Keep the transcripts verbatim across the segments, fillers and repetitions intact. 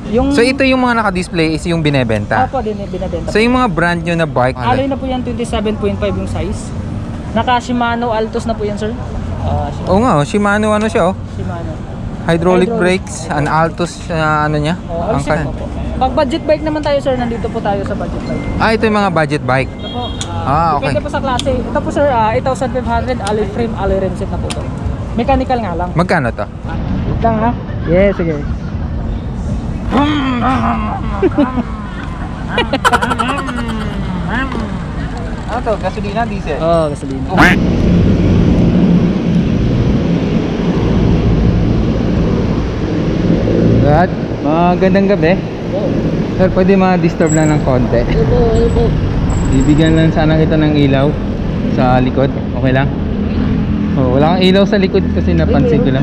Yung... So ito yung mga naka-display is yung binebenta? Opo, din binebenta. So yung mga brand nyo na bike? Alloy na po yan, twenty-seven point five yung size. Naka Shimano Altos na po yan, sir. Uh, Oo nga, oh, Shimano ano siya oh. Shimano. Hydraulic, Hydraulic brakes, an Altos uh, ano niya? Oh, ang kan. Pag budget bike naman tayo, sir, nandito po tayo sa budget bike. Ah, ito yung mga budget bike. Ito po. Uh, ah, okay. Depende po sa klase. Ito po, sir, uh, eight thousand five hundred alloy frame, alloy rim set na po ito. Mechanical nga lang. Magkano to? Ah, wait lang ha. Yes, sige. Ano to? Gasolina, diesel? Oo, oh, gasolina. Dad, magandang gabi. Sir, pwede ma-disturb lang ng konti. Ano po, ano po? Bibigyan lang sana kita ng ilaw sa likod. Okay lang? Oh, wala kang ilaw sa likod kasi napansin ko lang.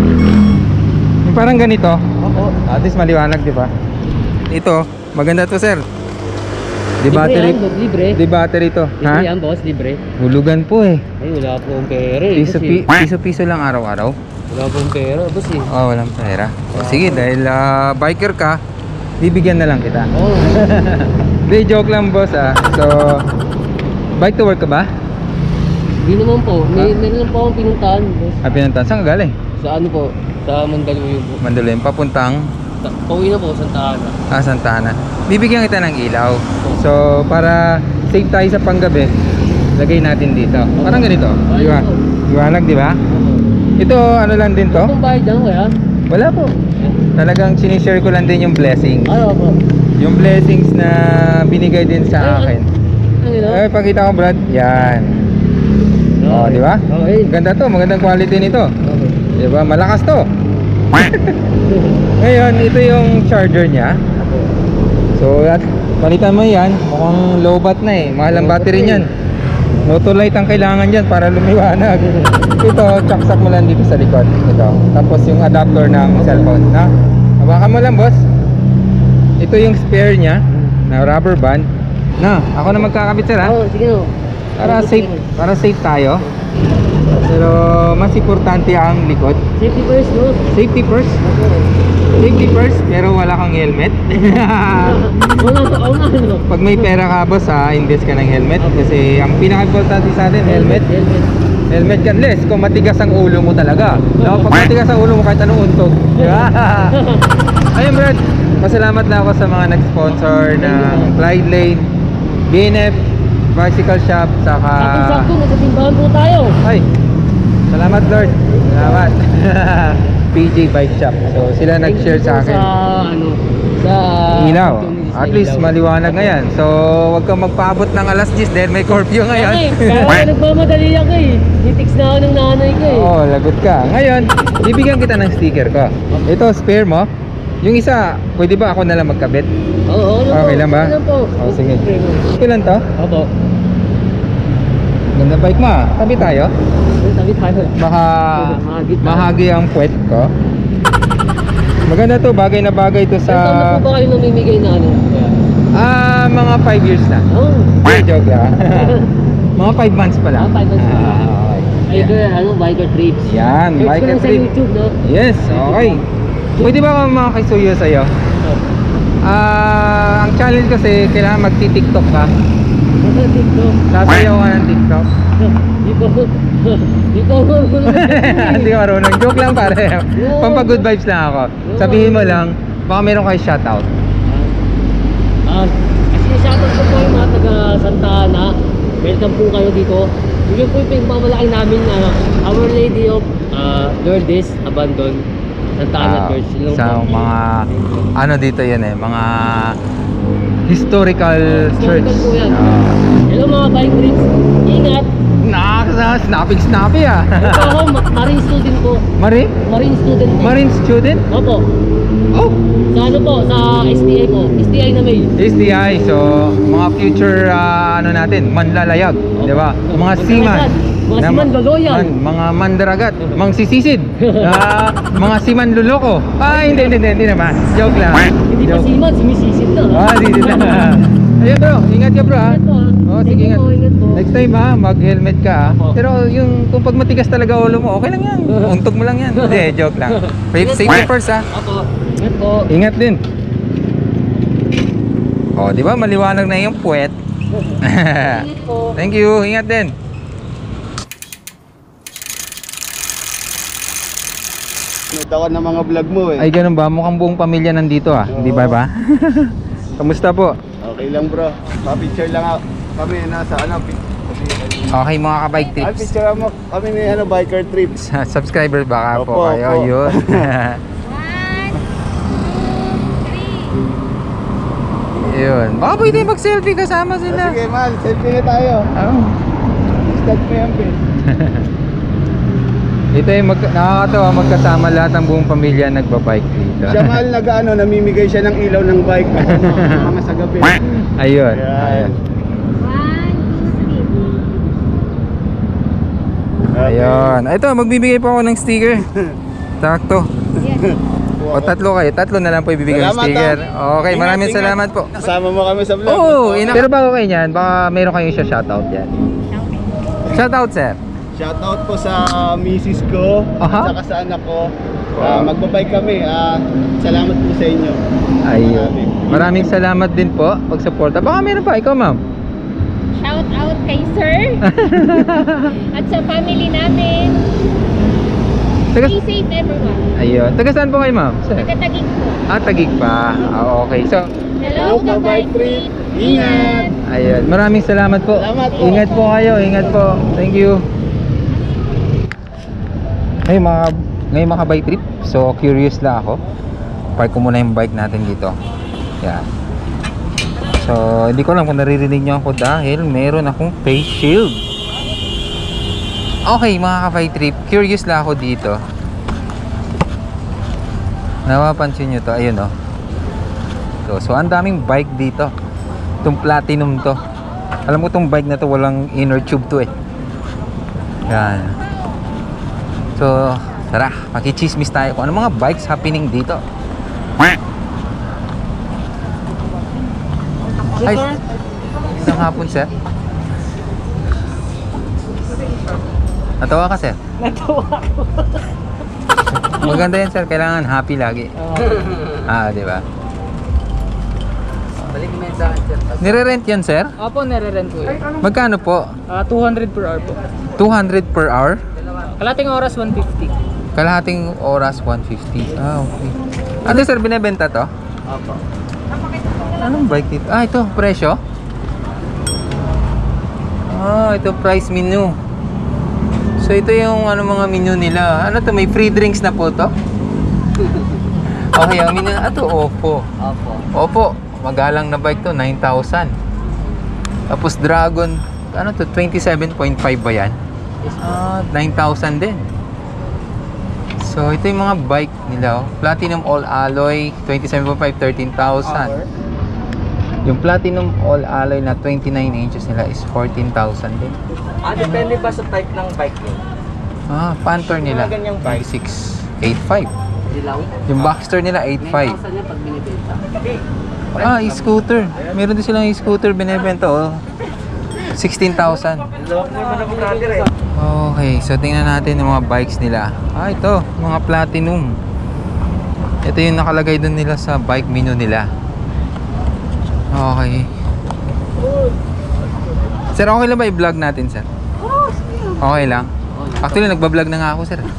Yung parang ganito. Opo. At least maliwanag, di ba? Ito, maganda to, sir. Di battery. Libre. Di battery to. Libre Ha? yan, boss, libre. Hulugan po eh. Ay, wala po akong pera eh. Piso, pi piso, piso lang araw-araw. Wala po akong pera, boss eh. Oh, walang pera. Oh, sige, dahil uh, biker ka, bibigyan na lang kita. Oo. Hindi, joke lang, boss ah. So, bike to work ka ba? Hindi naman po. May, meron lang po akong pinuntahan, boss. Ah, pinuntahan. Saan ka galing? Sa ano po? Sa Mandaluyong po. Mandaluyong, papuntang Sa, pauwi na po, Santa Ana. ah, Santa Ana. Bibigyan kita ng ilaw. So, para safe tayo sa panggabi, lagay natin dito. Parang ganito. Diba? Liwanag, di ba? Ito, ano lang din to? Anong bayad lang, kuya? Wala po. Talagang sinishare ko lang din yung blessings. Ano po? Yung blessings na binigay din sa akin. Ano yun? Eh, pakita ko, Brad. Yan. Oh, di ba? Okay. Ganda to, magandang quality nito. Okay. Di ba? Malakas to. Ngayon, ito yung charger niya. So, at palitan mo yan. Mukhang low bat na eh. Mahal ang battery niyan. Auto light ang kailangan dyan para lumiwanag. Ito, tsaksak mo lang dito sa likod. Ito. Tapos yung adapter ng cellphone. Ha? Hawakan mo lang, boss. Ito yung spare niya na rubber band. Na, ako na magkakabit, sir, ha? Oo, sige no. Para safe, para safe tayo. Pero mas importante ang likod. Safety first, no? Safety first. Safety first, pero wala kang helmet. Wala sa kauna, no? Pag may pera ka, boss, ha, invest ka ng helmet. Kasi ang pinaka-importante sa atin, helmet. Helmet. Helmet ka, less kung matigas ang ulo mo talaga. No? Pag matigas ang ulo mo, kahit anong untog. Ayun, Brad. Pasalamat na ako sa mga nag-sponsor ng Clyde Lane, B N F, Bicycle Shop, saka... Sakto-sakto, nagkatimbahan po tayo. Ay, salamat, Lord. Salamat. P J Bike Shop. So sila nag-share sa akin. Sa ano, sa ilaw. At least maliwanag ngayon. So wag kang magpaabot ng alas diyes dahil may curfew ngayon. Okay, kaya nagmamadali ako eh. Nitix na ako ng nanay ko eh. Oo, lagot ka. Ngayon, bibigyan kita ng sticker ko. Ito, spare mo. Yung isa, pwede ba ako na lang magkabit? Oo, ano Okay po? lang ba? Ano po? Oh, sige. Ilan to? Opo. Ganda bike mo ah. Tabi tayo. Tabi tayo. Baka Mahagi tayo. mahagi ang puwet ko. Maganda to, bagay na bagay to sa... Ilan taon na po ba kayo namimigay na ano? Ah, mga five years na. Oo. Hindi, joke lang. Mga five months pa lang. Ah, five months pa lang. Ah, okay. Biker, ano, biker trips. Yan, Search ko biker lang sa trip. YouTube, no? Yes, okay. Pwede ba ako makakisuyo sa'yo? Ah, ang challenge kasi kailangan magti-tiktok ka. Ano, TikTok? Sasayaw ka ng tiktok. Di ko, di ko, Hindi ka marunong. Joke lang pare. Pampa good vibes lang ako. Sabihin mo lang, baka meron kayo shoutout. Ah, kasi shoutout ko po yung mga taga Santa Ana. Welcome po kayo dito. Yun po yung pinagmamalaki namin na Our Lady of uh, Lourdes Abandon Santa Ana Ah, Church. Yun sa po. mga ano dito yan eh, mga historical church. Historical po yan. Ah. Hello mga bike trips. Ingat. Nakaka snappy snappy ah. Ito ako, ma- marine student po. Marine? Marine student po. Marine student? Opo. Oh, Sa ano po? Sa S T I po. S T I na may. S D I. So, mga future ah, ano natin, manlalayag, di ba? Mga seaman. Mga Na- seaman loloyan. man- mga mandaragat, mga sisisid, ah, mga siman luloko. Ah, hindi, hindi, hindi, hindi naman. Joke lang. Hindi pa Joke. seaman, sumisisid na. Ah, hindi na. Ayun bro, ingat ka bro ha. Ingat po, ah. Oh, Thank sige, you ingat. po, ingat po. Next time ha, mag-helmet ka ha. Opo. Pero yung kung pag matigas talaga ulo mo, okay lang yan. Untog mo lang yan. Hindi, joke lang. Safety first ha. Ako. Ingat po. Ingat din. Oh, di ba? Maliwanag na yung puwet. Ingat po. Thank you. Ingat din. Nod ako ng mga vlog mo eh. Ay, ganun ba? Mukhang buong pamilya nandito ah. Di ba ba? Kamusta po? Okay lang bro. Pa-picture lang ako. Kami nasa ano. pi- Okay mga ka-bike Ay, trips. picture mo. Kami may ano, biker trips. Subscriber baka po Opo, kayo. opo. Yun. Yun. Baka pwede mag-selfie kasama Ah, sila. sige man, selfie na tayo. Oh. Start mo yan, Pin. Ito yung mag nakakatawa magkasama lahat ng buong pamilya nagbabike dito. Siya mahal nag-ano, namimigay siya ng ilaw ng bike. Ano, mga sa gabi. Ayun. Ayan. Okay. Ayun. Ito, magbibigay pa ako ng sticker. Sakto. O tatlo kayo. Tatlo na lang po ibibigay ng Salamat, sticker. ah. Okay, Ingat, maraming ingat. salamat po. Kasama mo kami sa vlog. Oo, ina- pero bago kayo niyan, baka meron kayong siya shoutout yan. Shoutout, sir. Shoutout po sa misis ko Aha. at saka sa anak ko. Wow. Ah, magbabike kami. Ah, salamat po sa inyo. Ayun. Maraming salamat din po pag-suporta. Baka meron pa. Ikaw, ma'am. Shout out kay sir at sa family namin. Taga, Stay safe everyone. ayun. Taga saan po kayo, ma'am? Sir? Tagatagig po. Ah, Tagig pa. Ah, okay. So, Hello, Hello, kabike kabike trip. trip. Ingat. ayun. Maraming salamat po. Salamat po. Ingat po kayo. Ingat po. Thank you. Ngayon mga, ngayon mga bike trip. So, curious lang ako. Park ko muna yung bike natin dito. Yan. So, hindi ko alam kung naririnig nyo ako dahil meron akong face shield. Okay mga ka-bike trip, curious lang ako dito. Napapansin nyo to, ayun oh. So, so ang daming bike dito. Itong platinum to. Alam ko itong bike na to walang inner tube to eh. Yan. So, tara, makichismis tayo kung ano mga bikes happening dito. Ay, isang hapon sir. Natawa ka sir? Natawa ako. Maganda yan sir, kailangan happy lagi. Ah, di ba? Balik mo sa akin, sir. Nire-rent yan sir? Opo, nare-rent po yun. Magkano po? Ah, two hundred per hour po. two hundred per hour? Kalating oras, one fifty. Kalahating oras, one fifty. Ah, okay. Ano sir, binebenta to? Opo. Anong bike dito? Ah, ito, presyo? Ah, ito price menu. So ito yung ano mga menu nila. Ano to, may free drinks na po to? Okay, ang menu, ah, to, Oppo. Opo. Oppo, magalang na bike to, nine thousand. Tapos Dragon, ano to, twenty-seven point five ba yan? Ah, nine thousand din. So ito yung mga bike nila, oh. Platinum All Alloy, twenty-seven point five, thirteen thousand. Yung Platinum All Alloy na twenty-nine inches nila is fourteen thousand din. Ah, depende pa sa type ng bike yun. Ah, Panther nila, Mga ganyang bike. twenty-six, eighty-five. Dilaw? Yung Boxster nila, eighty-five. nine thousand yan pag binibenta. Ah, e-scooter. Meron din silang e-scooter binebenta, oh. sixteen thousand. Okay, so tingnan natin yung mga bikes nila. Ah, ito, mga Platinum. Ito yung nakalagay dun nila sa bike menu nila. Okay. Sir, okay lang ba i-vlog natin, sir? Okay lang. Actually, nagbablog na nga ako, sir.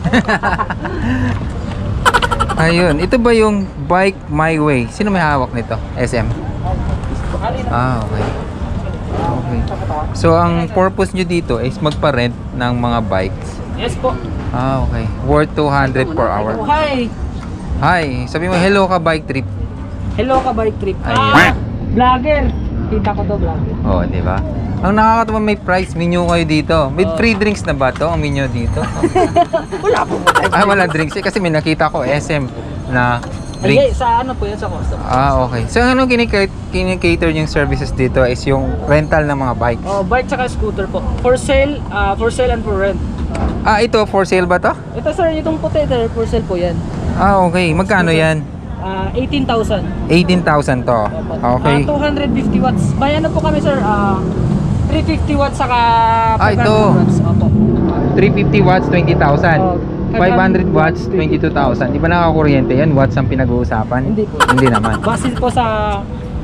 Ayun, ito ba yung Bike My Way? Sino may hawak nito? S M? Ah, okay. Okay. So, ang purpose nyo dito is magpa-rent ng mga bikes. Yes po. Ah, okay. Worth two hundred per hour. Hi! Hi, sabi mo, hello ka bike trip. Hello ka bike trip. Ayun. Ah, vlogger. Kita ko to vlogger. Oh, di ba? Ang nakakatawa, may price menu kayo dito. With free drinks na ba to ang menu dito? Wala po po tayo. Ah, wala drinks eh, kasi may nakita ko S M na Ay, drinks. sa ano po yan sa customer. Ah, okay. So, ano kinikate- kinikater yung services dito is yung rental ng mga bikes. Oh, bike tsaka scooter po. For sale, ah for sale and for rent. Ah, ito, for sale ba to? Ito sir, itong puti ito, for sale po yan. Ah, okay. Magkano yan? Ah, eighteen thousand. eighteen thousand to. Okay. Ah, two hundred fifty watts. Bayan na po kami sir. Ah, three hundred fifty watts saka Ah, ito. five hundred watts. Opo. three hundred fifty watts, twenty thousand. Oh, five hundred watts, twenty-two thousand. Di ba nakakuryente yan? Watts ang pinag-uusapan? Hindi po. Hindi naman. Base po sa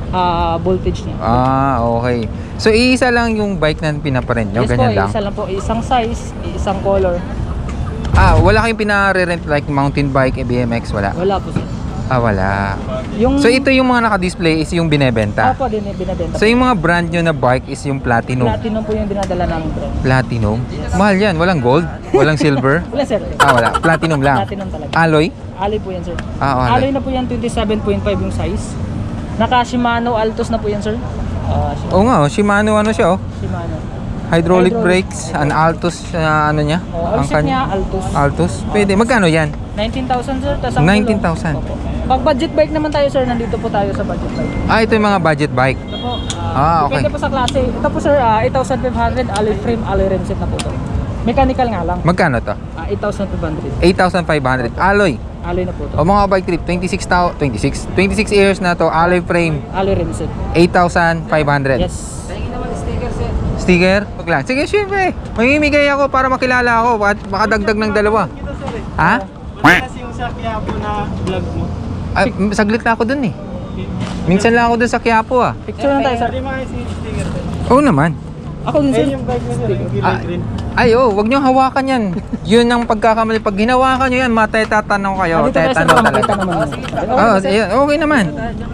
ah, voltage niya. Ah, okay. So, iisa lang yung bike na pinaparent nyo? Yes po, Ganyan lang? isa lang po. Isang size, isang color. Ah, wala kayong pinare-rent like mountain bike, B M X? Wala? Wala po sir. Ah, wala. Yung, So, ito yung mga naka-display is yung binebenta? Opo, din binabenta. So, yung mga brand nyo na bike is yung Platinum? Platinum po yung dinadala namin brand. Platinum? Mahal yan. Walang gold? Walang silver? Wala sir. Ah, wala. Platinum lang. Platinum talaga. Alloy? Alloy po yan sir. Ah, oh, Alloy alloy. na po yan, twenty-seven point five yung size. Naka Shimano Altos na po yan sir. Ah, Shimano. Oo nga, oh, Shimano ano siya oh. Shimano. Hydraulic, Hydraulic. brakes, an Altos na ano niya? Oh, Ang ang set kan- niya Altos. Altos? Pwede. Magkano yan? nineteen thousand sir. Tas ang nineteen gulong. thousand. Opo. Pag budget bike naman tayo sir, nandito po tayo sa budget bike. Ah, ito yung mga budget bike. Ito po, Ah, okay. depende po sa klase. Ito po sir, ah, eight thousand five hundred, alloy frame, alloy rim set na po ito. Mechanical nga lang. Magkano to? Ah, eight thousand five hundred. eight thousand five hundred. Alloy. Alloy na po ito. O mga bike trip, twenty-six tao, twenty-six, twenty-six years na to, alloy frame, Alloy rim set. eight thousand five hundred. Yes. Sticker? Wag lang. Sige, syempre. Mamimigay ako para makilala ako. Baka, baka dagdag ng dalawa. Ha? Kasi yung sa Quiapo na vlog mo. Ay, m- saglit na ako dun eh. Minsan lang ako dun sa Quiapo ah. Picture na tayo sir. Pwede mga si sticker. Oo naman. Ako din sir. Ayun yung bike mo sir, yung Ah, kilay green. ay, oh, wag nyo hawakan yan. Yun ang pagkakamali. Pag hinawakan nyo yan, matetatanong kayo. Ah, dito tayo sir, Tetano baka makita talaga. naman. Oh, yeah, okay naman.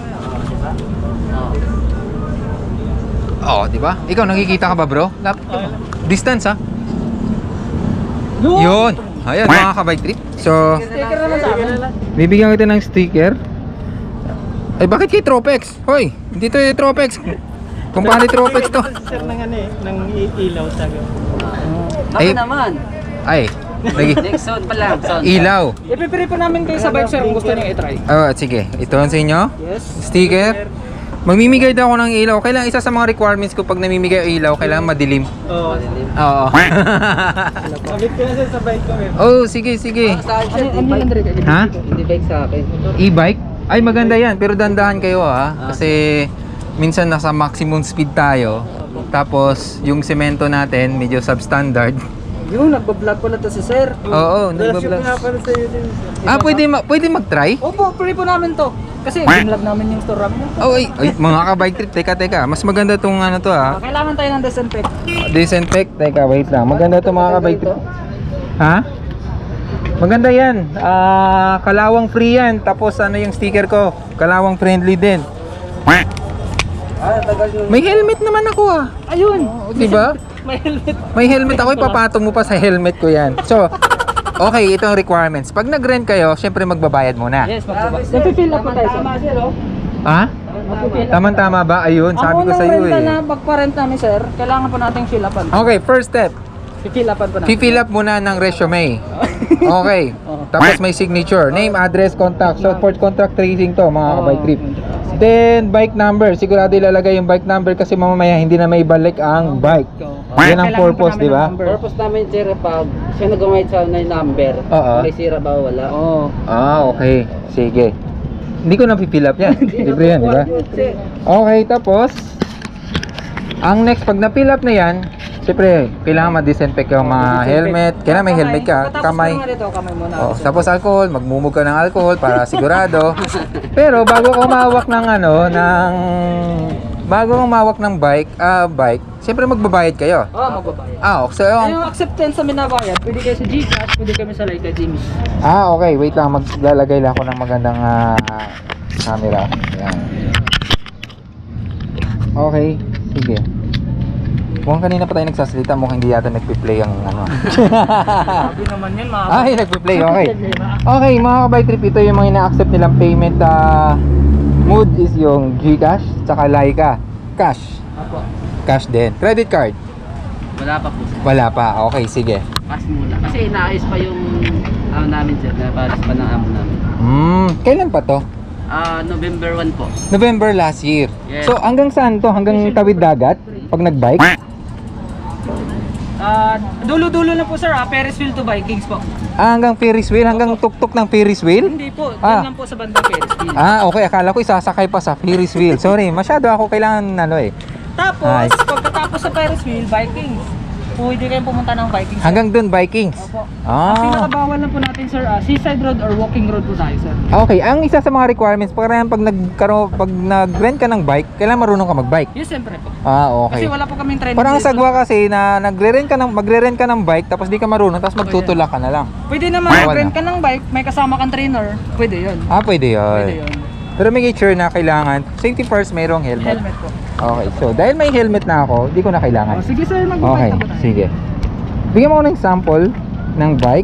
Oh, di ba? Ikaw nakikita ka ba, bro? Lap- Distance, ha? Yun. Ayan, mga ka-bike trip. So, Sticker naman sa amin. bibigyan kita ng sticker. Ay, bakit kay Tropex? Hoy, dito yung Tropex. Kung paano yung Tropex to? Sir ng ano eh, ng i- ilaw sa Ay, naman. ay, lagi. Next zone pa lang. Zone. Ilaw. Ipipili po namin kayo sa bike sir kung gusto niyo i-try. Oh, sige. Ito sa inyo. Yes. Sticker. Mamimigay daw ako ng ilaw. Kailangan isa sa mga requirements ko pag namimigay ang ilaw, kailangan madilim. Oo. Oo. Sabit ko na sir sa bike ko eh. Oh, sige, sige. Ano ano yun Andre? Ha? Hindi bike sa akin. E-bike? Ay, maganda yan. Pero dandahan kayo ha. Kasi minsan nasa maximum speed tayo. Tapos, yung semento natin, medyo substandard. Yung nagbablog pala to si sir. Oo, Tapos yung nagbablog. pinapanood sa'yo din sir. Ah, pwede, ma- pwede mag-try? Opo, free po namin to. Kasi binlog namin yung store namin. Oh, ay, ay, mga ka-bike trip. Teka, teka. Mas maganda tong ano to ha. Ah, kailangan tayo ng disinfect. Disinfect. Teka, wait lang. Maganda to mga ka-bike trip. Ha? Maganda yan. Ah, kalawang free yan. Tapos ano yung sticker ko? Kalawang friendly din. May helmet naman ako ah. Ayun. Di ba? May helmet. May helmet ako, ipapatong mo pa sa helmet ko yan. So, okay, ito ang requirements. Pag nag-rent kayo, syempre magbabayad muna. Yes, magsuba. Napifill up po tayo sir. Ha? Mapifill up. Tama-tama ba? Ayun, sabi ko sa iyo Ang unang rental eh. na pagpa-rent namin sir, kailangan po nating fill upan. Okay, first step. Fill upan po natin. Fill up muna ng resume. Okay. Oo. Tapos may signature, name, address, contact. Short for contract tracing to, mga Oo. bike trip. Then, bike number. Sigurado ilalagay yung bike number kasi mamamaya hindi na may balik ang bike. Yan ang Kailangan purpose, po namin di ba? ng number. Purpose namin sir, pag siya nag-gamit sa na number, Oo. may sira ba o wala? Oo. Ah, okay. Sige. Hindi ko na fill up yan. Libre yan, di ba? Okay, tapos, ang next, pag na-fill up na yan, siyempre, kailangan ma-disinfect yung mga helmet. Kailangan may helmet ka, Pagkatapos kamay. ko nga dito, kamay muna. Oh, tapos alcohol, magmumug ka ng alcohol para sigurado. Pero bago ka umawak ng ano, ng bago ka umawak ng bike, ah, bike, siyempre magbabayad kayo. Oo, magbabayad. Ah, okay. So, Ay, yung- yung acceptance sa minabayad, pwede kayo sa Gcash, pwede kami sa Laika James. ah, okay. Wait lang, maglalagay lang ako ng magandang ah, camera. Yan. Okay, sige. Mukhang kanina pa tayo nagsasalita, mukhang hindi yata nagpi-play ang ano. Sabi naman yun, mga Ay, nagpi-play, okay. Okay, mga kabike trip, ito yung mga ina-accept nilang payment. ah, Mood is yung Gcash, tsaka Laika. Cash. Apo. Cash din. Credit card? Wala pa po sir. Wala pa. Okay, sige. Pass muna. Kasi inaayos pa yung ano namin sir, na pares pa ng amo namin. Hmm, kailan pa to? Ah, November one po. November last year. Yes. So, hanggang saan to? Hanggang tawid dagat? Pag nag-bike? Ah, dulo-dulo na po sir, ah, Ferris wheel to Vikings po. Ah, hanggang Ferris wheel? Hanggang tuktok ng Ferris wheel? Hindi po, Ah. dyan lang po sa bandang Ferris wheel. Ah, okay. Akala ko isasakay pa sa Ferris wheel. Sorry, masyado ako kailangan ano eh. Tapos, Ay. pagkatapos sa Ferris wheel, Vikings. pwede kayong pumunta ng Vikings. sir. Hanggang dun, Vikings. Opo. Ang Ah. pinakabawal lang po natin sir, ah, seaside road or walking road po tayo sir. Okay, ang isa sa mga requirements, para pag nagkaroon, pag nag-rent ka ng bike, kailangan marunong ka mag-bike. Yes, siyempre po. Ah, Kasi okay. wala po kaming training. Parang dito. sagwa kasi na nagre-rent ka ng magre-rent ka ng bike tapos di ka marunong tapos magtutulak ka na lang. Pwede naman Bawal rent na. ka ng bike, may kasama kang trainer. Pwede yun. Ah, pwede yun. Pwede yun. Pero make sure na kailangan safety first, mayroong helmet. Helmet po. Okay, so dahil may helmet na ako, di ko na kailangan. Oh, sige sir, Okay, mag-bike na po tayo. sige. Bigyan mo ako ng sample ng bike.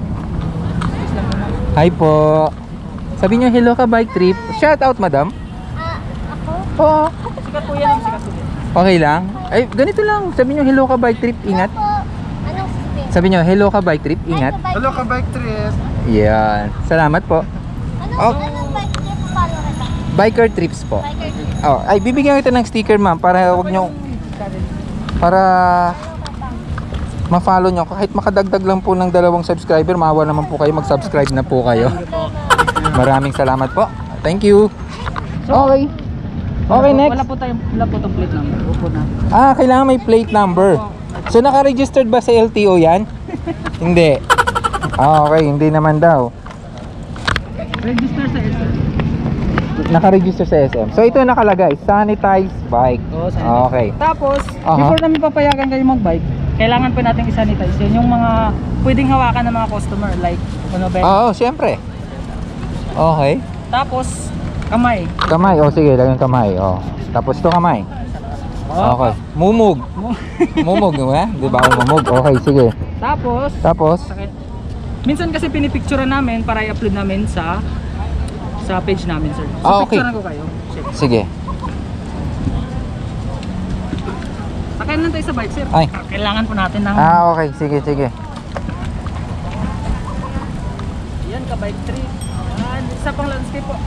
Hi po. Sabi niyo hello ka bike trip. Shout out madam. Ah, ako? Oo. Sikat po yan, sikat po yan. Okay lang. Ay, ganito lang. Sabi niyo hello ka bike trip. Ingat. Po. Anong sasabihin? Sabi niyo hello ka bike trip. Ingat. Hello ka bike trip. Yan. Salamat po. Anong, Oh. anong bike trip? Follow kita. Biker trips po. Biker trip. Oh, ay bibigyan kita ng sticker ma'am para wag niyo para ma-follow nyo. Kahit makadagdag lang po ng dalawang subscriber, maawa naman po kayo, mag-subscribe na po kayo. Maraming salamat po. Thank you. Okay. Okay, Wala po- next. Wala po tayong, wala po tong plate number. Upo na. Ah, kailangan may plate number. So, naka-registered ba sa L T O yan? Hindi. Ah, okay. Hindi naman daw. Register sa S M. Naka-register sa S M. So, ito nakalagay. Sanitized bike. Oo, sanitize. Okay. Tapos, Aha. before namin papayagan kayo mag-bike, kailangan pa natin i-sanitize yun. Yung mga pwedeng hawakan ng mga customer, like, ano ba? Oo, siyempre. Okay. Tapos, kamay. Kamay. O, sige. Lagyan kamay. O. Tapos ito kamay. Okay. Mumug. Mumug, di ba? Di ba ako mumug? Okay, sige. Tapos, Tapos, sakit. Minsan kasi pinipicturean namin para i-upload namin sa sa page namin, sir. So, Ah, okay. picturean ko kayo. Check. sige. Sakayan lang tayo sa bike, sir. Ay. Kailangan po natin ng Ah, okay. Sige, sige. yan, ka-bike trip. Yan, isa pang landscape po.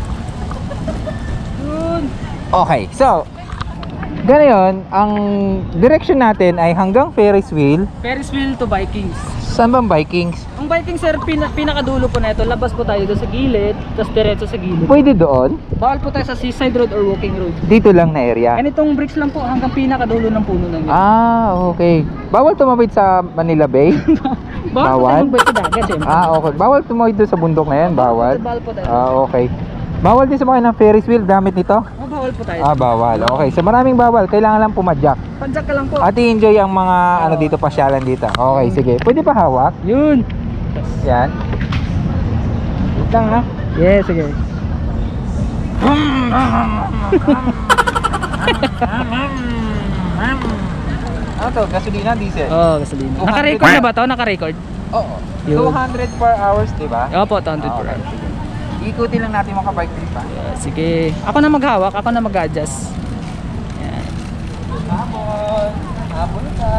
Yun. Okay, so, ganoon, ang direction natin ay hanggang Ferris wheel. Ferris wheel to Vikings. Saan bang Vikings? Ang Viking, sir, pina, pinakadulo po na ito. Labas po tayo doon sa gilid, tapos diretso sa gilid. Pwede doon? Bawal po tayo sa seaside road or walking road. Dito lang na area? Ganitong bricks lang po hanggang pinakadulo ng puno ng yun. Ah, okay. Bawal tumawid sa Manila Bay? Bawal, bawal? po tayo mag-bike sa dagat, siyempre. Ah, okay. Bawal tumawid doon sa bundok na yan? Bawal? Bawal po tayo. Ah, okay. Bawal din sumakay ng Ferris wheel gamit nito? Oh, bawal po tayo. Ah, bawal. Okay, so maraming bawal. Kailangan lang pumadyak. Padjak ka lang po. At i-enjoy ang mga ano dito, pasyalan dito. Okay, sige. Pwede pa hawak? Yun. Yan. Wait lang ha. Yes, sige. Ano to? Gasolina, diesel? Oh, gasolina. Naka-record na ba to? Naka-record? Oo. Yun. two hundred per hours, di ba? Opo, two hundred per Okay, hour. sige. Ikutin lang natin mga bike trip ha. Yeah, sige. Ako na maghawak, ako na mag-adjust. Yan. Hapon. Hapon ka.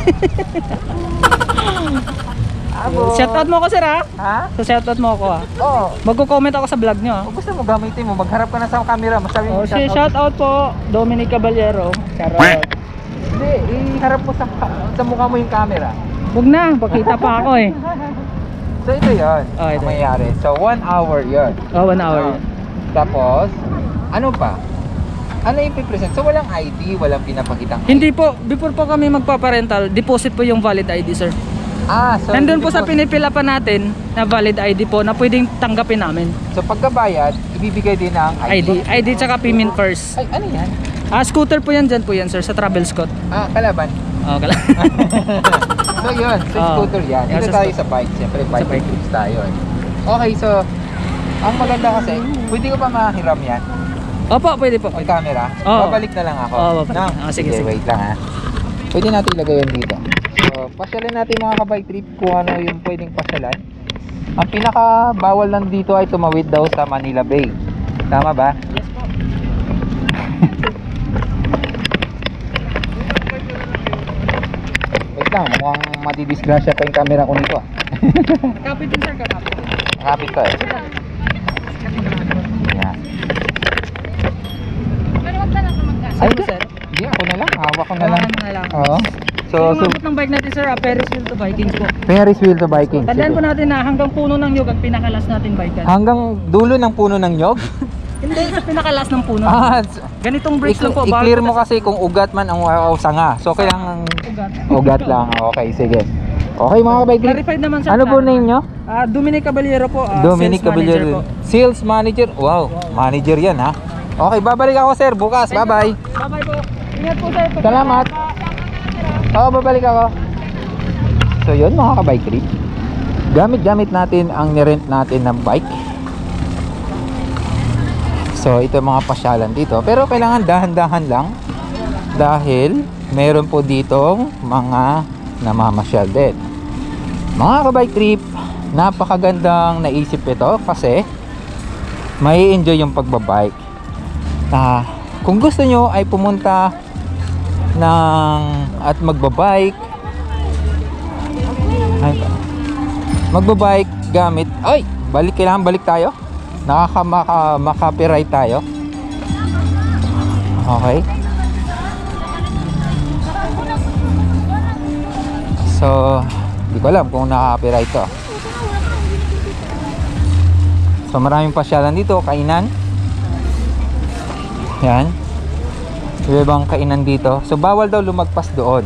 Hapon. Shoutout mo ako, sir, ha? Ha? So, shoutout mo ako, ha? Oo. Magko-comment ako sa vlog nyo, ha? Kung gusto mo gamitin mo, magharap ka na sa camera. Masabi mo Oh, si shoutout po, Dominic Caballero. Charot. Hindi, iharap mo sa, sa mukha mo yung camera. Huwag na, pakita pa ako, eh. So ito yun, Oh, ito. ang mayayari. So one hour yun. Oh, one hour. Oh. Tapos, ano pa? Ano yung pipresent? So walang I D, walang pinapakitang Hindi po, before po kami magpaparental, deposit po yung valid I D, sir. Ah, so Nandun po sa deposit- pinipila pa natin na valid I D po na pwedeng tanggapin namin. So pagkabayad, ibibigay din ng I I D, D. I D tsaka payment first. Ay, ano yan? Ah, scooter po yan dyan po yan, sir, sa Travel Scott. Ah, kalaban. Oh, kala. So yun, sa Oh. scooter yan. Yeah, Dito sa tayo sa bike. Siyempre, bike bike. trips tayo eh. Okay, so, ang maganda kasi, pwede ko pa mahiram yan? Opo, pwede po. May camera? Oo. Babalik na lang ako. Oo, babalik. No? Ah, sige, sige. wait lang ha. Pwede natin ilagay yan dito. So, pasyalan natin mga ka-bike trip kung ano yung pwedeng pasyalan. Ang pinaka bawal lang dito ay tumawid daw sa Manila Bay. Tama ba? Yes po. Wait lang, mukhang madidisgrasya pa yung camera ko nito ah. Kapit din, sir, kakapit. Nakapit ko eh. Yan. Pero wag ka na mag-gas. Ay, Ano, sir? Hindi, ako na lang. Hawak ko na lang. Hawakan mo na lang. Oo. So, So, so, yung abot ng bike natin, sir, ah, Ferris wheel to Vikings po. Ferris wheel to biking. Tandaan Sige. po natin na hanggang puno ng nyug ang pinakalas natin bike. Hanggang dulo ng puno ng nyog? Hindi, sa pinakalas ng puno. Ah, Ganitong brakes lang po. i-clear bawal mo po kasi kung ugat man ang o sanga. So, kailangan ugat. ugat. Ugat lang. Okay, sige. Okay mga kabike trip. Clarified naman sa Ano po plano. name nyo? Ah, Dominic Caballero po. ah, Dominic sales manager Caballero. po. Sales manager. Wow, manager yan ha. Okay, babalik ako sir bukas. Bye-bye. Bye-bye po. Ingat po sir. Salamat. Oo, babalik ako. So yun mga kabike trip. Gamit-gamit natin ang nirent natin ng bike. So ito mga pasyalan dito. Pero kailangan dahan-dahan lang. Dahil meron po ditong mga namamasyal din. Mga kabike trip, napakagandang naisip ito kasi may enjoy yung pagbabike. Na kung gusto nyo ay pumunta ng at magbabike ay, magbabike gamit ay balik kailangan balik tayo nakaka maka, maka-copyright tayo. Okay, so di ko alam kung naka-copyright to. So maraming pasyalan dito, kainan yan. Ibang kainan dito. So bawal daw lumagpas doon.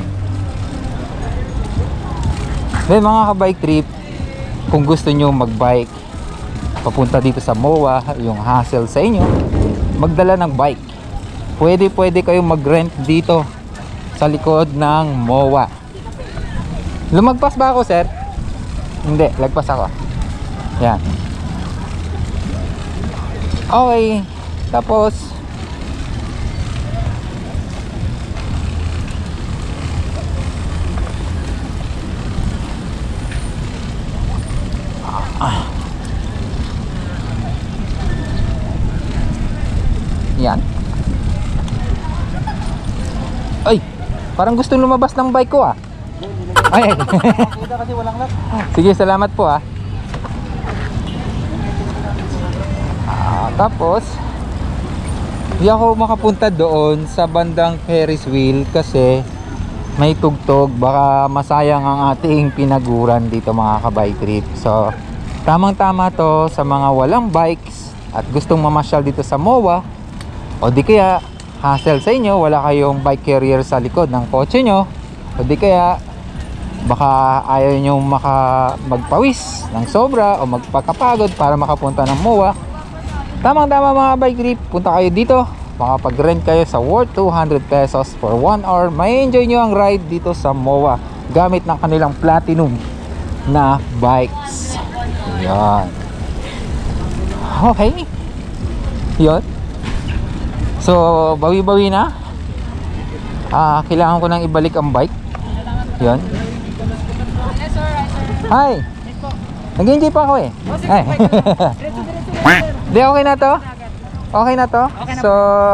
Then mga ka-bike trip, kung gusto nyo mag-bike papunta dito sa M O A, yung hassle sa inyo, magdala ng bike. Pwede pwede kayong mag-rent dito sa likod ng M O A. Lumagpas ba ako, sir? Hindi, lagpas ako. Yan. Okay. Tapos yan. Ay, parang gusto lumabas ng bike ko ah. Ay. Kasi walang lock. Sige, salamat po ah. Ah, tapos di ako makapunta doon sa bandang Ferris wheel kasi may tugtog, baka masayang ang ating pinaguran dito mga ka-bike trip. So tamang tama to sa mga walang bikes at gustong mamasyal dito sa M O A, o di kaya hassle sa inyo, wala kayong bike carrier sa likod ng kotse nyo, o di kaya baka ayaw nyo maka magpawis ng sobra o magpakapagod para makapunta ng M O A. Tamang tama mga bike trip, punta kayo dito, makapag-rent kayo sa worth two hundred pesos for one hour. May enjoy nyo ang ride dito sa M O A gamit ng kanilang platinum na bikes. Yan. Okay. Yun. So bawi-bawi na. Ah, kailangan ko nang ibalik ang bike. Yun. Hi. Nag-enjoy pa ako eh. Ay. Di, okay na to? Okay na to? So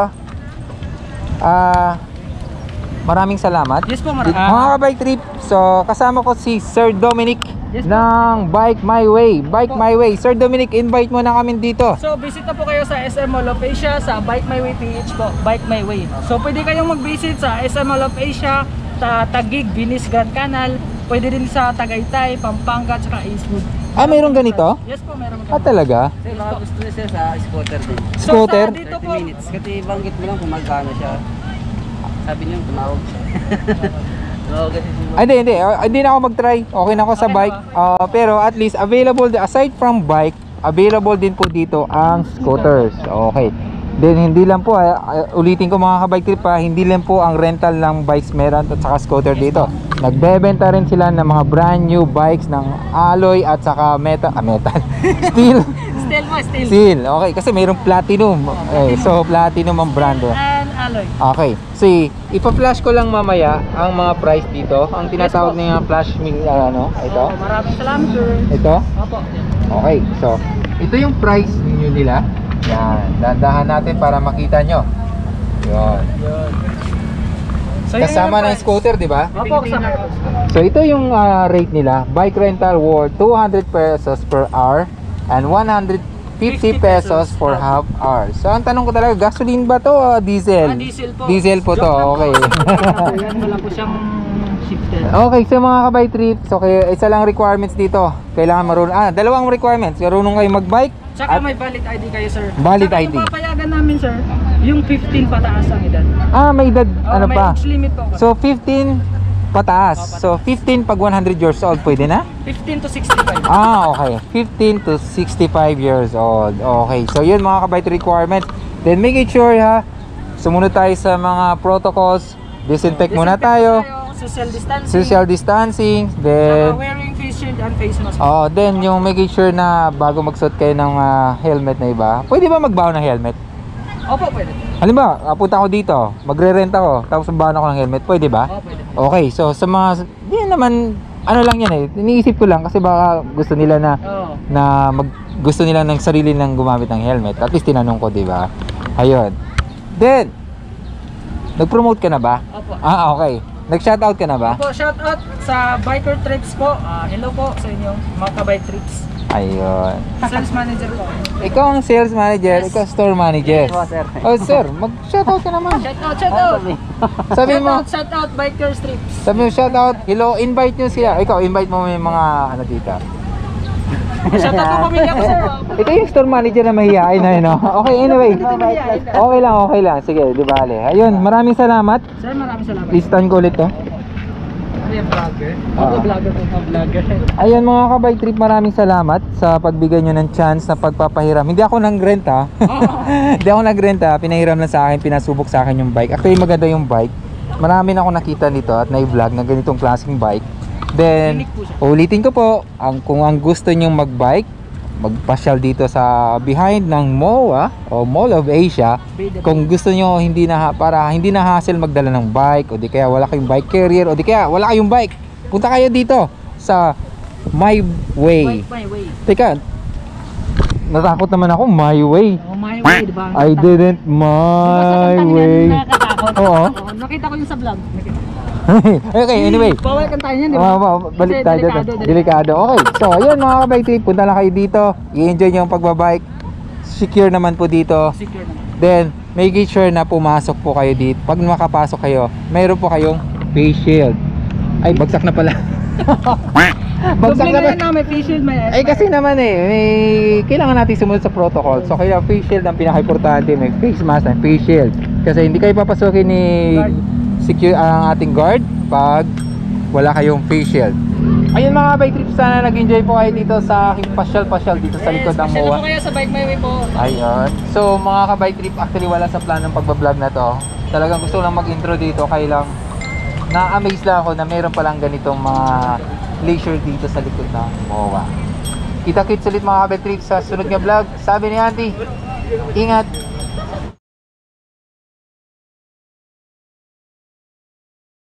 ah maraming salamat. Yes po, maraming. Mga ka-bike trip, so kasama ko si Sir Dominic Yes, po. ng Bike My Way. Bike My Way. Sir Dominic, invite mo na kami dito. So, visit na po kayo sa S M Mall of Asia, sa Bike My Way P H po, Bike My Way. So, pwede kayong mag-visit sa S M Mall of Asia, sa Taguig, Venice Grand Canal, pwede din sa Tagaytay, Pampanga, tsaka Eastwood. Ah, mayroon ganito? Yes po, meron po. Ah, talaga? Sir, baka gusto niya sir sa scooter din. So, Scooter? sa dito po, thirty minutes. Kasi banggit mo lang kung magkano siya. Sabi niyo, tumawag siya. tumawag kasi si Ah, hindi, hindi. Ah, hindi na ako mag-try. Okay na ako sa Okay, bike. Ah, pero at least available, aside from bike, available din po dito ang scooters. Okay. Then hindi lang po, ah, ulitin ko mga ka-bike trip pa, hindi lang po ang rental ng bikes meron at saka scooter dito. Nagbebenta rin sila ng mga brand new bikes ng alloy at saka metal, ah, metal, steel. still mo, still. Steel. Okay, kasi mayroong platinum. Okay, so platinum ang brand. oh. And alloy. Okay. So, ipa-flash ko lang mamaya ang mga price dito. Ang tinatawag Yes, po. niya flash ming ano, ito. Oh, maraming salamat, sir. Ito. Opo. Okay. So, ito yung price ninyo nila. Yan. Dandahan natin para makita nyo. Yun. So, yun Kasama yung ng price. scooter, di ba? Opo, kasama po. So, ito yung ah, rate nila. Bike rental worth two hundred pesos per hour and one hundred fifty pesos for half hour. So, ang tanong ko talaga, gasoline ba to o diesel? Ah, diesel po. Diesel po to. Joke lang po. Okay. Ayan, wala po siyang shifted. Okay, so mga ka-bike trips, okay, isa lang requirements dito. Kailangan marunong, ah, dalawang requirements. Marunong kayo mag-bike Tsaka at, may valid I D kayo, sir. Valid Tsaka I D. yung papayagan namin, sir, yung fifteen pataas ang edad. ah, may edad, Oh, ano may pa? age limit po. So, fifteen Pataas. So, fifteen pag one hundred years old, pwede na? fifteen to sixty-five. Ah, okay. fifteen to sixty-five years old. Okay. So, yun mga kabait requirements. Then, make it sure ha, sumunod tayo sa mga protocols. Disinfect muna tayo. Social distancing. Social distancing. Saka Then, wearing face shield and face mask. oh, then yung making sure na bago magsuot kayo ng ah, helmet na iba, pwede ba magbaon ng helmet? Opo, pwede. Halimbawa, punta ako dito, magre-rent ako, tapos magbaon ako ng helmet, pwede ba? Opo, pwede. Okay, so sa mga, yun naman, ano lang yan eh, iniisip ko lang kasi baka gusto nila na, Oo. na mag, gusto nila ng sarili ng gumamit ng helmet. At least tinanong ko, di ba? Ayun. Then, nag-promote ka na ba? Opo. Ah, okay. Nag-shoutout ka na ba? Opo, shout out sa Biker Trips po. Ah, hello po sa inyong mga kabay trips. Ayun. Sales manager po. Ikaw ang sales manager, ikaw store manager. Po, sir. Oh, sir, mag-shoutout ka naman. Shout out, shout out. Sabi Shout mo, out, shout out Biker Trips. sabi mo shoutout, hello, invite nyo sila. Ikaw, invite mo yung mga ano dito. Shout out po pamilya ko, sir. Ikaw yung store manager na mahihain na yun, no? Okay, anyway. Okay lang, okay lang. Sige, di bale. Ayun, maraming salamat. Sir, maraming salamat. Please stand ko ulit to. Ano yung vlogger? Ah. Ako vlogger po, vlogger. Ayun mga kabike trip, maraming salamat sa pagbigay nyo ng chance na pagpapahiram. Hindi ako nag-rent ha. Hindi ako nag-rent ha. Pinahiram lang sa akin, pinasubok sa akin yung bike. Actually maganda yung bike. Marami na ako nakita nito at na-vlog na ganitong klaseng bike. Then, Unique po siya. ulitin ko po, ang, kung ang gusto nyong mag-bike, magpasyal dito sa behind ng M O A o Mall of Asia. Kung gusto nyo hindi na para hindi na hassle magdala ng bike o di kaya wala kayong bike carrier o di kaya wala kayong bike, punta kayo dito sa My Way. Bike my way. Teka, natakot naman ako, My Way. Oh, my way, di ba? I didn't my way. Nakakatakot. Oo. Oo, nakita ko yung sa vlog. Nakita. Okay, anyway. Bawal kantahin yan, di Ah, ba? ba- balik Kasi tayo dito. delikado, Delikado. Okay. So, ayun mga kabike trip, punta lang kayo dito. I-enjoy nyo yung pagbabike. Secure naman po dito. Secure naman. Then, make it sure na pumasok po kayo dito. Pag makapasok kayo, mayroon po kayong face shield. Ay, bagsak na pala. bagsak Doble na ngayon pala. na may face shield, may Ay, kasi naman eh, may... kailangan natin sumunod sa protocol. So, kaya face shield ang pinaka-importante. May face mask and face shield. Kasi hindi kayo papasukin ni Guard. secure ang ating guard pag wala kayong face shield. Ayun mga bike trips, sana nag-enjoy po kayo dito sa aking pasyal-pasyal dito sa likod ng M Special O po A. kayo sa Bike My Way po. Ayun. So mga ka-bike trip, actually wala sa plan ng pagbablog na to. Talagang gusto ko lang mag-intro dito, kaya lang na-amaze lang ako na meron palang ganitong mga leisure dito sa likod ng M O A. Kita-kits ulit mga ka-bike trip sa sunod nga vlog. Sabi ni Auntie, ingat,